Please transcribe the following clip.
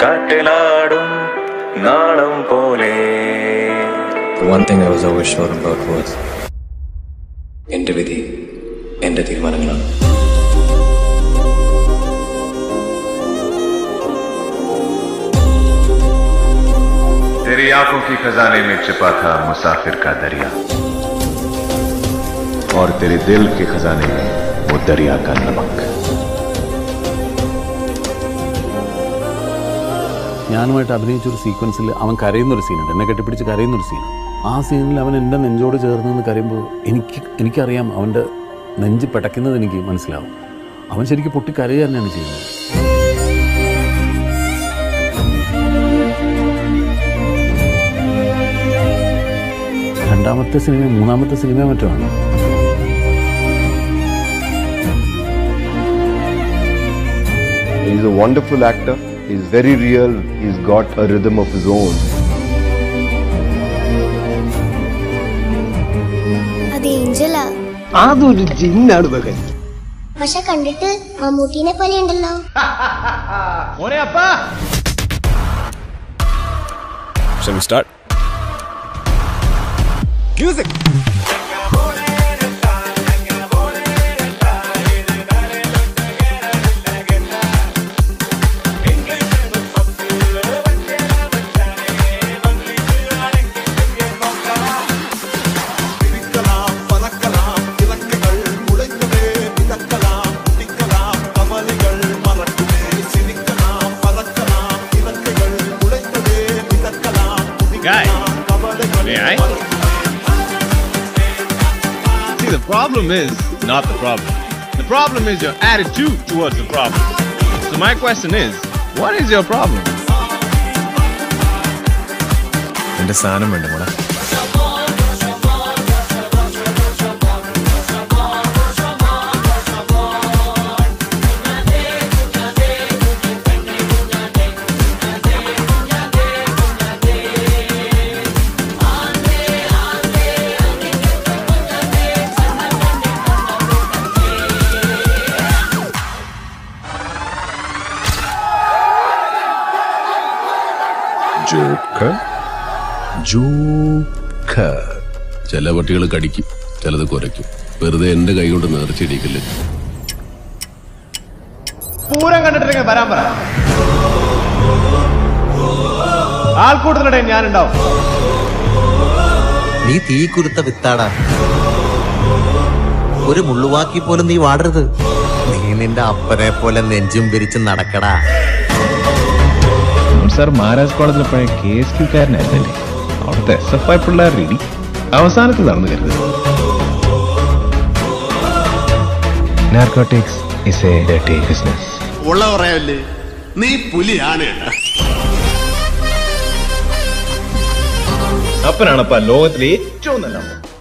കാട്ടിലാടും നാളം പോലെ. One thing I was always sure about was എൻ്റെ വിധി എൻ്റെ തീരുമാനങ്ങളാണ്. तेरी आंखों की खजाने में छिपा था मुसाफिर का दरिया, और तेरे दिल के खजाने में वो दरिया का नमक. ഞാനുമായിട്ട് അഭിനയിച്ചൊരു സീക്വൻസിൽ അവൻ കരയുന്നൊരു സീനുണ്ട്, എന്നെ കെട്ടിപ്പിടിച്ച് കരയുന്നൊരു സീൻ. ആ സീനിൽ അവൻ എൻ്റെ നെഞ്ചോട് ചേർന്ന് കരയുമ്പോൾ എനിക്കറിയാം അവൻ്റെ നെഞ്ച് പിടയ്ക്കുന്നത് എനിക്ക് മനസ്സിലാവും. അവൻ ശരിക്കും പൊട്ടി കരയുക തന്നെയാണ് ചെയ്യുന്നത്. രണ്ടാമത്തെ സിനിമ മൂന്നാമത്തെ സിനിമ മറ്റുമാണ്. He is a wonderful actor. He is very real. He's got a rhythm of his own. അത് ഏഞ്ചലാ. അതൊരു ജിന്നാണ് മകൻ. പക്ഷെ കണ്ടിട്ട് മമ്മൂട്ടിനെ പോലെ ഉണ്ടല്ലോ. മോനെ അപ്പാ. Shall we start? Music. Guy, may I? See, the problem is not the problem. The problem is your attitude towards the problem. So my question is, what is your problem? എൻ്റെ സാധനം വേണ്ട മോളെ. ചില പട്ടികൾ കടിക്കും, ചിലത് കുരയ്ക്കും. വെറുതെ എന്റെ കൈ കൊണ്ട് നേർച്ചിടിക്കില്ല. പൂരം കണ്ടിട്ടില്ലെങ്കിൽ വരാൻ പറ. ആൾക്കൂട്ടത്തിനിടെ ഞാനുണ്ടാവും. നീ തീ കുരുത്ത വിത്താടാ. ഒരു മുള്ളുവാക്കി പോലും നീ വാടരുത്. നീ നിന്റെ അപ്പനെ പോലെ നെഞ്ചും പിരിച്ച് നടക്കടാ. സാർ മഹാരാജ് കോളേജിൽ പഴയ KSQ-കാരനായിരുന്നല്ലേ? അവിടുത്തെ SFI പിള്ളേർ രീതി അവസാനത്ത് നടന്നു കരുത്. Narcotics is a dirty business. ഉള്ള പറയല്ലേ, നീ പുലിയാണ്. അപ്പനാണപ്പ ലോകത്തിലെ ഏറ്റവും നല്ല